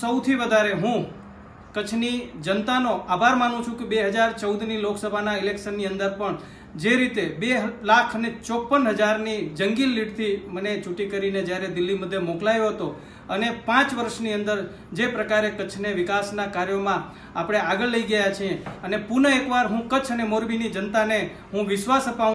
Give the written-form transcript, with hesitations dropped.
સૌથી વધારે હું કચ્છની જનતાનો આભાર માનું છું કે 2014ની લોકસભાના ઇલેક્શનની અંદર પણ જે રીતે 2,54,000ની જંગી લીડથી મને ચૂંટી કરીને જ્યારે દિલ્હી મધ્યે મોકલાયો હતો અને 5 વર્ષની અંદર જે પ્રકારે કચ્છને વિકાસના કાર્યોમાં આપણે આગળ લઈ ગયા છીએ અને પુનઃ એકવાર હું કચ્છ અને મોરબીની જનતાને હું વિશ્વાસ અપાવું